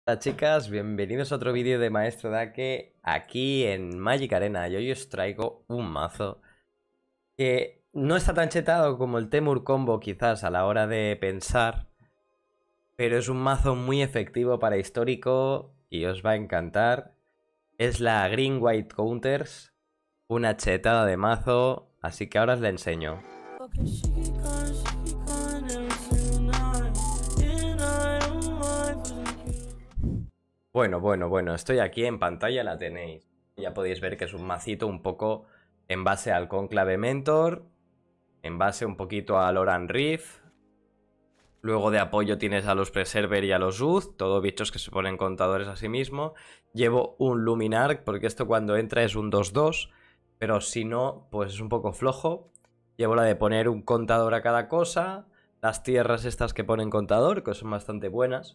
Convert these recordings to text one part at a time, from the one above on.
Hola chicas, bienvenidos a otro vídeo de Maestro Dake aquí en Magic Arena. Y hoy os traigo un mazo que no está tan chetado como el Temur Combo quizás a la hora de pensar, pero es un mazo muy efectivo para histórico y os va a encantar. Es la Green White Counters, una chetada de mazo, así que ahora os la enseño. Bueno, estoy aquí en pantalla, la tenéis. Ya podéis ver que es un macito un poco en base al Conclave Mentor, en base un poquito al Oran Reef. Luego de apoyo tienes a los Preserver y a los Uz, todo bichos que se ponen contadores a sí mismo. Llevo un Luminarch, porque esto cuando entra es un 2-2, pero si no, pues es un poco flojo. Llevo la de poner un contador a cada cosa, las tierras estas que ponen contador, que son bastante buenas.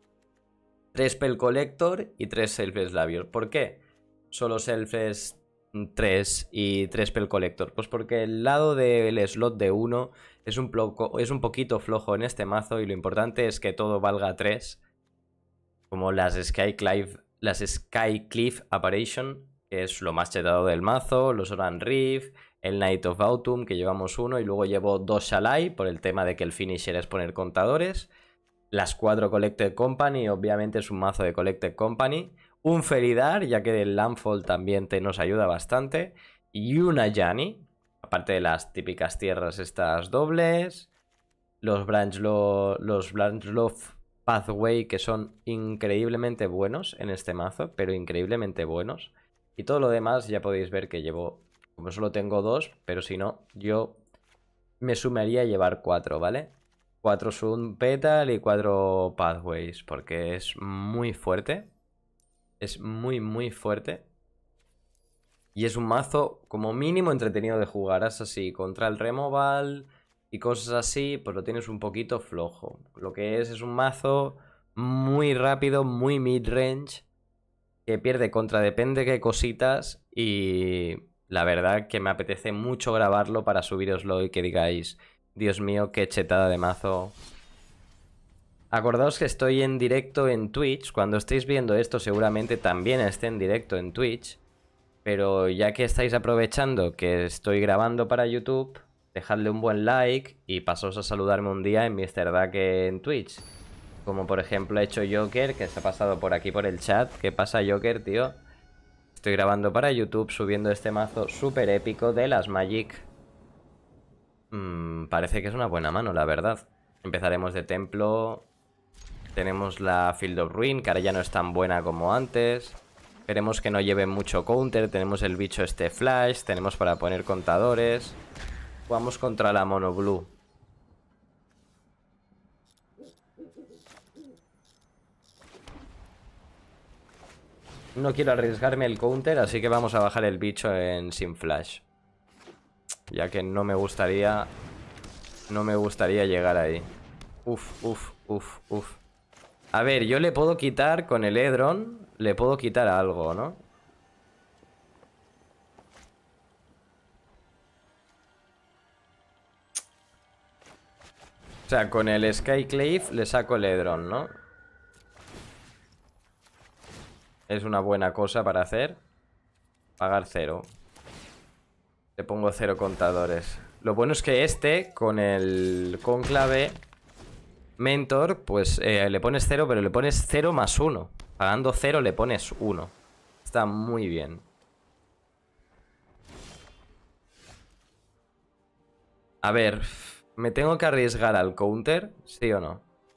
3 Spell Collector y 3 Selfless Labios. ¿Por qué? Solo Selfless 3 y 3 Spell Collector. Pues porque el lado del slot de 1 es un poquito flojo en este mazo y lo importante es que todo valga 3. Como las Skycliff Apparition, que es lo más chetado del mazo, los Oran Reef, el Knight of Autumn, que llevamos uno, y luego llevo 2 Shalai por el tema de que el finisher es poner contadores. Las 4 Collected Company, obviamente es un mazo de Collected Company. Un Felidar, ya que el Landfall también nos ayuda bastante. Y una Yani, aparte de las típicas tierras estas dobles. Los Branchloft Pathway, que son increíblemente buenos en este mazo, pero increíblemente buenos. Y todo lo demás ya podéis ver que llevo, como solo tengo 2, pero si no, yo me sumaría a llevar 4, ¿vale? 4 Sun Petal y 4 Pathways, porque es muy fuerte. Es muy fuerte. Y es un mazo como mínimo entretenido de jugar. Es así, contra el Removal y cosas así, pues lo tienes un poquito flojo. Lo que es un mazo muy rápido, muy mid-range, que pierde contra depende qué cositas. Y la verdad que me apetece mucho grabarlo para subiroslo y que digáis, Dios mío, qué chetada de mazo. Acordaos que estoy en directo en Twitch. Cuando estéis viendo esto seguramente también esté en directo en Twitch. Pero ya que estáis aprovechando que estoy grabando para YouTube, dejadle un buen like y pasaos a saludarme un día en MrDaque en Twitch. Como por ejemplo ha hecho Joker, que se ha pasado por aquí por el chat. ¿Qué pasa, Joker, tío? Estoy grabando para YouTube subiendo este mazo súper épico de las Magic. Parece que es una buena mano, la verdad. Empezaremos de templo. Tenemos la Field of Ruin, que ahora ya no es tan buena como antes. Esperemos que no lleve mucho counter. Tenemos el bicho este flash. Tenemos para poner contadores. Jugamos contra la Mono Blue. No quiero arriesgarme el counter, así que vamos a bajar el bicho en sin flash. Ya que no me gustaría... No me gustaría llegar ahí. Uf. A ver, yo le puedo quitar con el Edron. Le puedo quitar algo, ¿no? O sea, con el Skyclave le saco el Edron, ¿no? Es una buena cosa para hacer. Pagar 0. Le pongo 0 contadores. Lo bueno es que este, con el Conclave Mentor, pues le pones 0, pero le pones 0 más 1. Pagando 0 le pones 1. Está muy bien. A ver, ¿me tengo que arriesgar al counter? ¿Sí o no?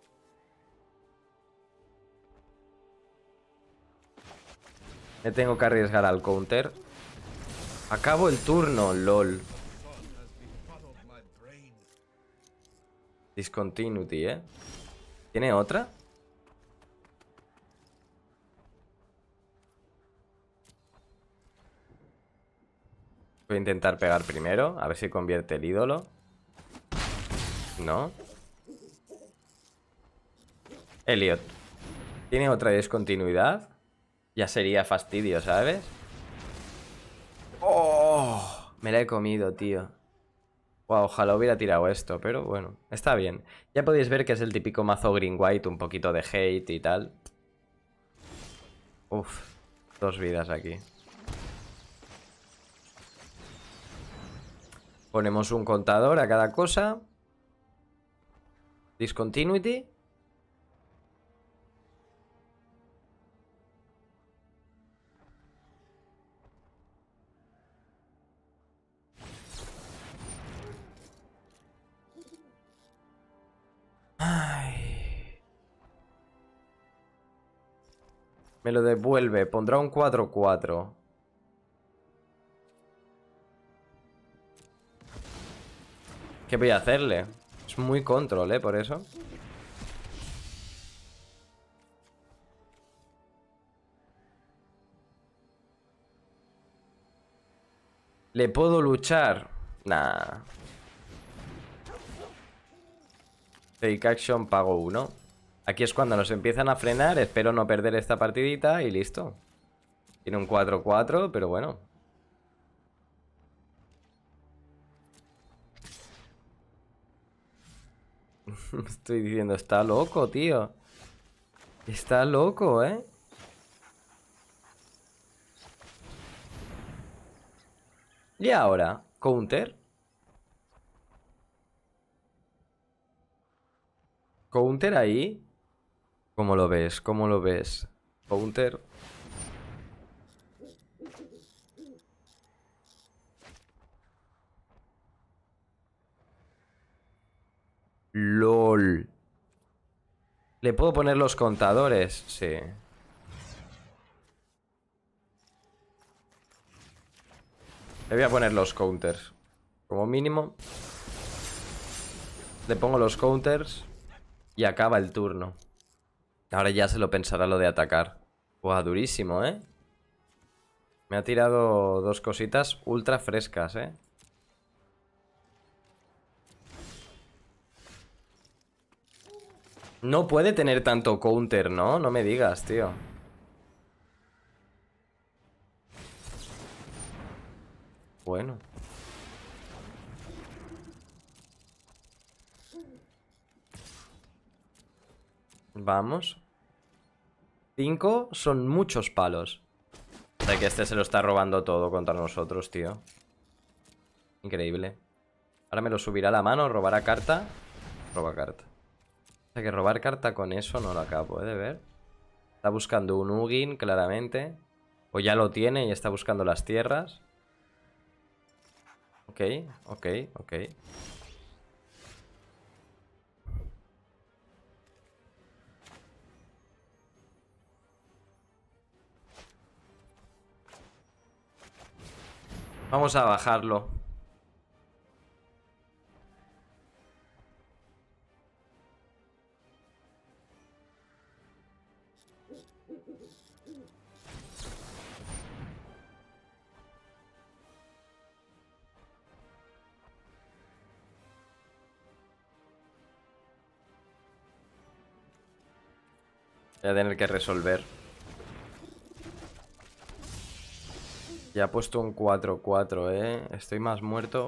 Me tengo que arriesgar al counter. Acabo el turno, lol. Discontinuity, ¿eh? ¿Tiene otra? Voy a intentar pegar primero. A ver si convierte el ídolo. No. Elliot. ¿Tiene otra discontinuidad? Ya sería fastidio, ¿sabes? ¡Oh! Me la he comido, tío. Wow, ojalá hubiera tirado esto, pero bueno, está bien. Ya podéis ver que es el típico mazo green white, un poquito de hate y tal. Uf, 2 vidas aquí. Ponemos un contador a cada cosa. Discontinuity. Ay. Me lo devuelve. Pondrá un 4-4. ¿Qué voy a hacerle? Es muy control, por eso. ¿Le puedo luchar? Nah. Take action, pago 1. Aquí es cuando nos empiezan a frenar. Espero no perder esta partidita y listo. Tiene un 4-4, pero bueno. Estoy diciendo, está loco, tío. Está loco, ¿eh? Y ahora, counter. Counter ahí. ¿Cómo lo ves? ¿Cómo lo ves? Counter. LOL. ¿Le puedo poner los contadores? Sí. Le voy a poner los counters. Como mínimo. Le pongo los counters. Y acaba el turno. Ahora ya se lo pensará lo de atacar. Buah, durísimo, ¿eh? Me ha tirado 2 cositas ultra frescas, ¿eh? No puede tener tanto counter, ¿no? No me digas, tío. Bueno. Vamos. 5 son muchos palos. O sea que este se lo está robando todo contra nosotros, tío. Increíble. Ahora me lo subirá a la mano, robará carta. Roba carta. O sea que robar carta con eso no lo acabo de ver. Está buscando un Ugin, claramente. O ya lo tiene y está buscando las tierras. Ok, ok, ok. Vamos a bajarlo. Voy a tener que resolver. Ya ha puesto un 4-4, ¿eh? Estoy más muerto.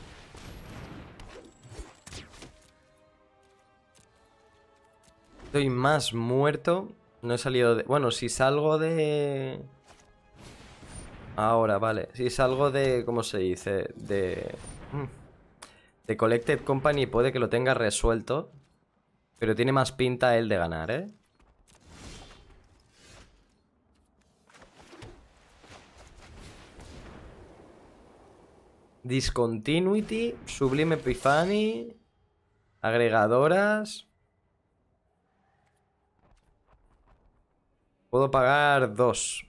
Estoy más muerto. No he salido de... Bueno, si salgo de... Ahora, vale. Si salgo de... ¿Cómo se dice? De Collected Company puede que lo tenga resuelto. Pero tiene más pinta él de ganar, ¿eh? Discontinuity, Sublime Epiphany, agregadoras. Puedo pagar 2.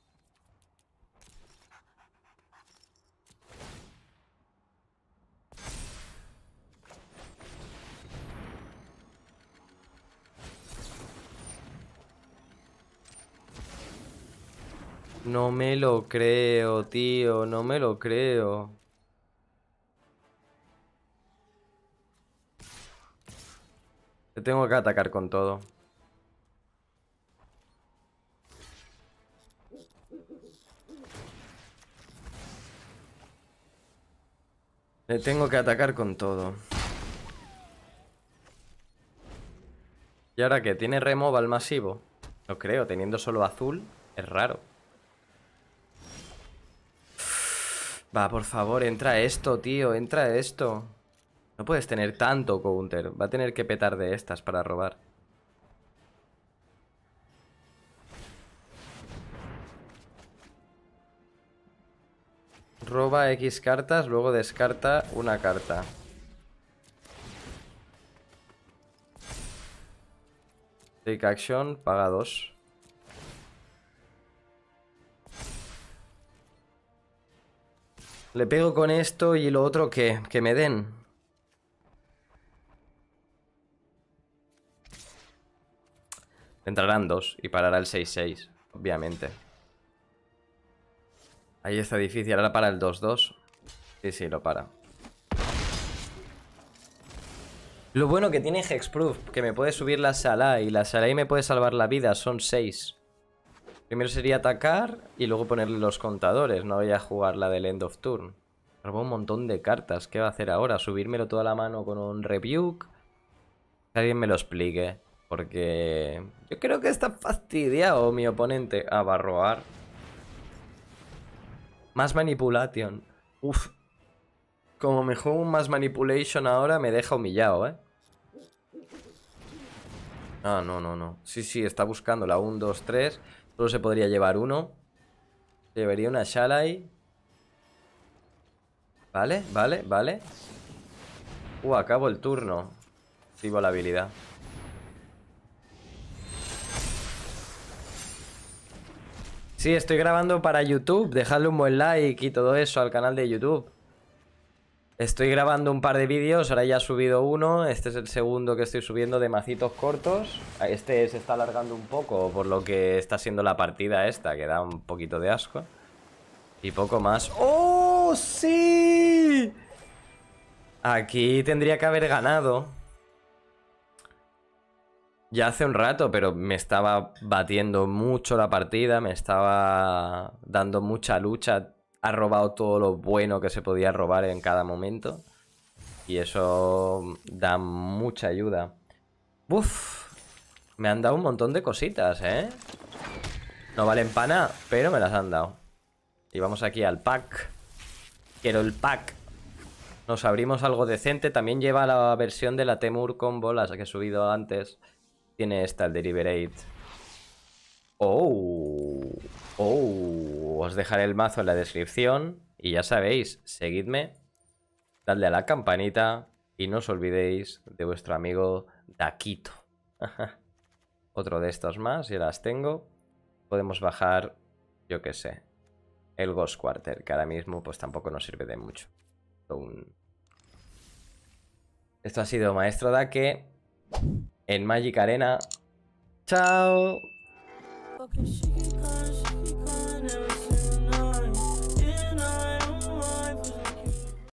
No me lo creo, tío, no me lo creo. Te tengo que atacar con todo. Le tengo que atacar con todo. ¿Y ahora qué? ¿Tiene remove al masivo? No creo, teniendo solo azul. Es raro. Va, por favor, entra esto, tío. Entra esto. No puedes tener tanto counter. Va a tener que petar de estas para robar. Roba X cartas, luego descarta una carta. Take action, paga 2. Le pego con esto y lo otro que me den. Entrarán 2 y parará el 6-6, obviamente. Ahí está difícil, ahora para el 2-2. Sí, lo para. Lo bueno que tiene Hexproof, que me puede subir la Shalai y la Shalai me puede salvar la vida, son 6. Primero sería atacar y luego ponerle los contadores, no voy a jugar la del End of Turn. Robó un montón de cartas, ¿qué va a hacer ahora? ¿Subírmelo toda la mano con un Rebuke? Que alguien me lo explique, porque yo creo que está fastidiado mi oponente. Ah, va a robar. Más Manipulation. Uf. Como me juego un más Manipulation ahora, me deja humillado, ¿eh? Ah, no. Sí, está buscando la 1, 2, 3. Solo se podría llevar uno. Llevaría una Shalai. Vale. Acabo el turno. Activo la habilidad. Sí, estoy grabando para YouTube. Dejadle un buen like y todo eso al canal de YouTube. Estoy grabando un par de vídeos, ahora ya he subido uno. Este es el segundo que estoy subiendo de macitos cortos. Este se está alargando un poco por lo que está siendo la partida esta, que da un poquito de asco. Y poco más. ¡Oh, sí! Aquí tendría que haber ganado. Ya hace un rato, pero me estaba batiendo mucho la partida, me estaba dando mucha lucha. Ha robado todo lo bueno que se podía robar en cada momento. Y eso da mucha ayuda. Uf, me han dado un montón de cositas, ¿eh? No valen para nada, pero me las han dado. Y vamos aquí al pack. Quiero el pack. Nos abrimos algo decente. También lleva la versión de la Temur Combo, la que he subido antes. Tiene esta, el Deliberate. Os dejaré el mazo en la descripción. Y ya sabéis, seguidme, dadle a la campanita y no os olvidéis de vuestro amigo Daquito. Otro de estos más, ya las tengo. Podemos bajar, yo qué sé, el Ghost Quarter, que ahora mismo pues tampoco nos sirve de mucho. Esto ha sido Maestro Dake en Magic Arena. ¡Chao!